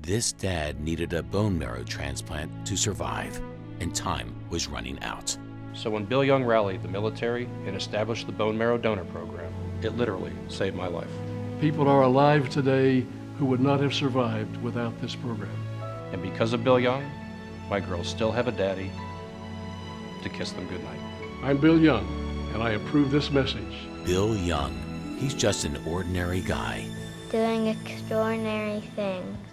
This dad needed a bone marrow transplant to survive, and time was running out. So when Bill Young rallied the military and established the bone marrow donor program, it literally saved my life. People are alive today who would not have survived without this program. And because of Bill Young, my girls still have a daddy to kiss them goodnight. I'm Bill Young, and I approve this message. Bill Young, he's just an ordinary guy doing extraordinary things.